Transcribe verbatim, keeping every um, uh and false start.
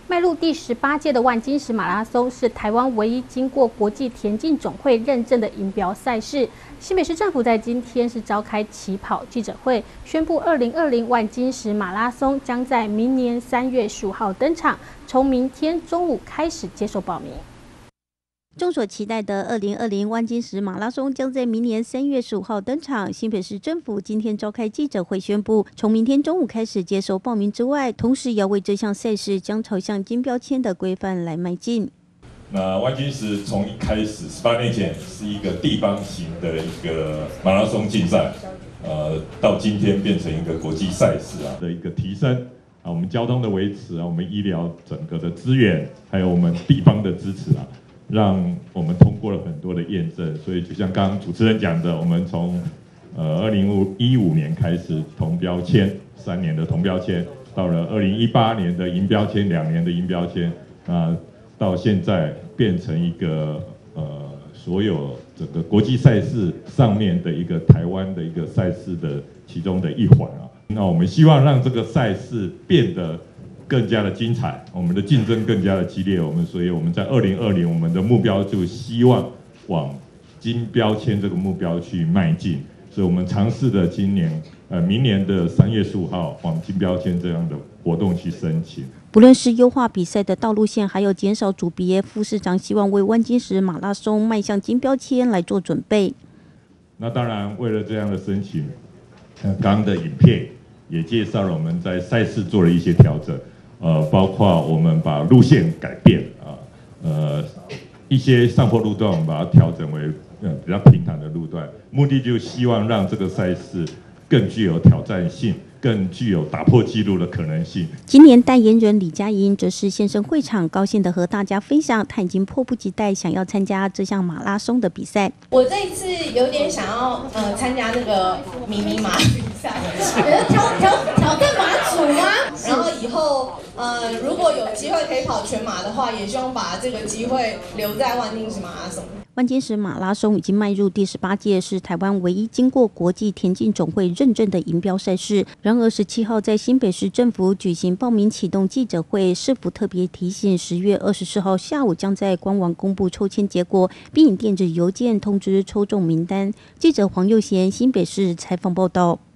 迈入第十八届的万金石马拉松是台湾唯一经过国际田径总会认证的银标赛事。新北市政府在今天是召开起跑记者会，宣布二零二零万金石马拉松将在明年三月十五号登场，从明天中午开始接受报名。 众所期待的二零二零万金石马拉松将在明年三月十五号登场。新北市政府今天召开记者会宣布，从明天中午开始接受报名之外，同时也要为这项赛事将朝向金标签的规范来迈进。 那万金石从一开始十八年前是一个地方型的一个马拉松竞赛，呃，到今天变成一个国际赛事啊的一个提升啊，我们交通的维持啊，我们医疗整个的资源，还有我们地方的支持啊。 让我们通过了很多的验证，所以就像刚刚主持人讲的，我们从呃二零一五年开始铜标签，三年的铜标签，到了二零一八年的银标签，两年的银标签，啊，到现在变成一个呃所有整个国际赛事上面的一个台湾的一个赛事的其中的一环啊。那我们希望让这个赛事变得 更加的精彩，我们的竞争更加的激烈。我们所以我们在二零二零，我们的目标就希望往金标签这个目标去迈进。所以我们尝试的今年，呃，明年的三月十五号往金标签这样的活动去申请。 不论是优化比赛的道路线，还有减少组别，副市长希望为万金石马拉松迈向金标签来做准备。 那当然，为了这样的申请，呃，刚刚的影片也介绍了我们在赛事做了一些调整。 呃，包括我们把路线改变啊，呃，一些上坡路段我们把它调整为呃比较平坦的路段，目的就希望让这个赛事更具有挑战性，更具有打破纪录的可能性。 今年代言人李佳莹则是现身会场，高兴地和大家分享，她已经迫不及待想要参加这项马拉松的比赛。 我这一次有点想要呃参加那个迷你马比赛，挑挑挑战马祖吗？然后以后。 呃，如果有机会可以跑全马的话，也希望把这个机会留在万金石马拉松。 万金石马拉松已经迈入第十八届，是台湾唯一经过国际田径总会认证的银标赛事。然而，十七号在新北市政府举行报名启动记者会，市府特别提醒，十月二十四号下午将在官网公布抽签结果，并以电子邮件通知抽中名单。记者黄佑贤新北市采访报道。